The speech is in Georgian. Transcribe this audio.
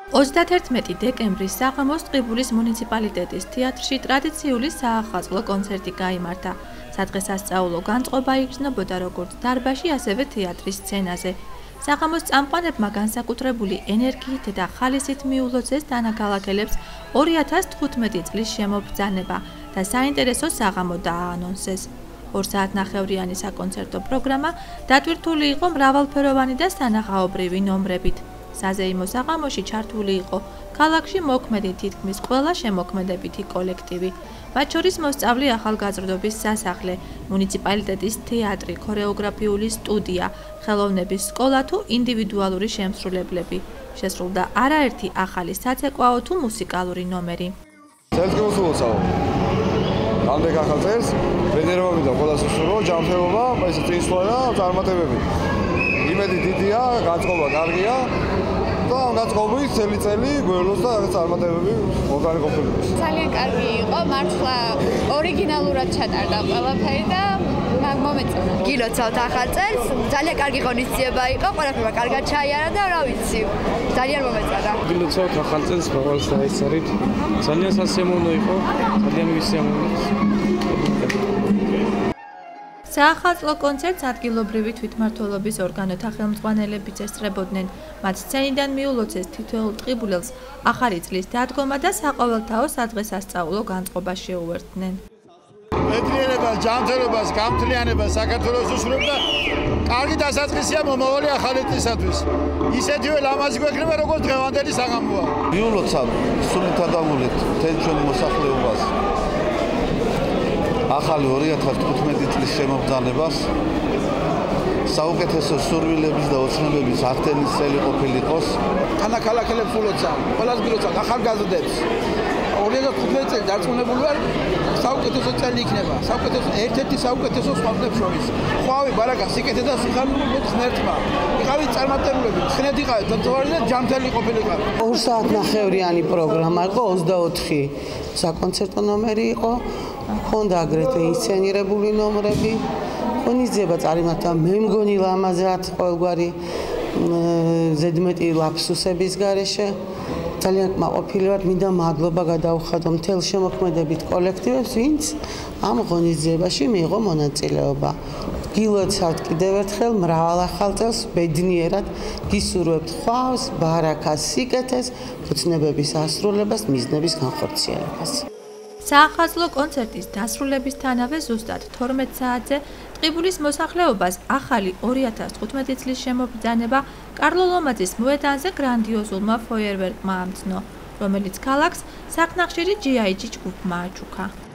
31 დეკემბრის საღამოს ტყიბულის მუნიციპალიტეტის თეატრში ტრადიციული საახალწლო კონცერტი გაიმართა. სადღესასწაულო განწყობა იგრძნობოდა როგორც დარბაზში, ასევე თეატრის სცენაზე. საღამოს წამყვანებმა განსაკუთრებული ენერგიით და ხალისით მიულოცეს დანაქალაქელებს 2015 წლის შემობრძანება და საინტერესო საღამო დააანონსეს. 2 საათნახევრიანი საკონცერტო პროგრამა დატვირთული იყო მრავალფეროვანი და სანახაობრივი ნომრებით. საზეიმო საღამოში ჩართული იყო ქალაქში მოქმედი თითქმის ყველა შემოქმედებითი კოლექტივი, მათ შორის მოსწავლე ახალგაზრდობის სასახლე, მუნიციპალიტეტის თეატრი, ქორეოგრაფიული სტუდია, ხელოვნების სკოლა თუ ინდივიდუალური შემსრულებლები. შესრულდა არაერთი ახალი საცეკვაო თუ მუსიკალური ნომერი. ამდენ ახალ წელს ბედნიერებები და ყველა სუსურო, ჯანმრთელობა, ესე წინსვლა და წარმატებები. იმედი დიდია, განწყობა კარგია და ამ განწყობით წელი გველოს და რაღაც წარმატებები მოგარი ყოფილიყოს. ძალიან კარგი იყო, მართლა ორიგინალურად ჩატარდა ყველაფერი და მომეწონა. გილოცავთ ახალ წელს, ძალიან კარგი ღონისძიება იყო, ყველაფერმა კარგად ჩაიარა და რა ვიცი, ძალიან მომეწონა. გილოცავთ ახალ წელს, მოყავს დაეცარით. ძალიან სასიამოვნო იყო, ძალიან ვისიამოვნებთ. საახალწლო კონცერტს ადგილობრივი თვითმმართველობის ორგანოთა ხელმძღვანელებიც ესწრებოდნენ. მათ სცენიდან მიულოცეს თითოეულ ტყიბულელს ახალი წლის დადგომა და საყოველთაო სადღესასწაულო განწყობა შეუერთდნენ. ბედნიერებას, ჯანმრთელობას, გამთლიანებას საქართველოს უსურვებ და კარგი დასაწყისია მომავალი ახალი წლისათვის. ისეთივე ლამაზი გვექნება, როგორც დღევანდელი საღამოა. მიულოცავ სულითა დავულეთ მთელ ჩვენ მოსახლეობას. ახალი 2015 წლის შემობრძანებას საუკეთესო სურვილების და ოცნებების აღდგენის წელი ყოფილიყოს. თანაქალაქელებს ულოცავ, ყველას გილოცავ, ახალგაზრდებს. 2015 წელი დარწმუნებული ვარ, საუკეთესო წელი იქნება. ერთ-ერთი საუკეთესო სხვადასხვა შორის. ხვავი, ბარაკა, სიკეთე და სიხარული ღმერთმა. იყავით წარმატებულები, ხნედ იყავით, ძვარი და ჯანმრთელი ყოფილიყავით. 2 საათნახევრიანი პროგრამა იყო, 24 საკონცერტო ნომერი იყო. ჰქონდა აგრეთვე ინსცენირებული ნომრები. ღონისძიება წარიმართა მე მგონი ლამაზად, ყოველგვარი ზედმეტი ლაფსუსების გარეშე. ძალიან კმაყოფილი ვარ, მინდა მადლობა გადაუხადო მთელ შემოქმედებით კოლექტივებს, ვინც ამ ღონისძიებაში მიიღო მონაწილეობა. გილოცავთ კიდევ ერთხელ მრავალ ახალ წელს, ბედნიერად გისურვებთ ხვავს, ბარაკას, სიკეთეს, ოცნებების ასრულებას, მიზნების განხორციელებას. საახალწლო კონცერტის დასრულებისთანავე ზუსტად 12 საათზე ტყიბულის მოსახლეობას ახალი 2015 წლის შემობრძანება კარლო ლომაძის მოედანზე გრანდიოზულმა ფოიერვერკმა ამცნო, რომელიც ქალაქს საკნახშირი GIG ჯგუფმა აჩუქა.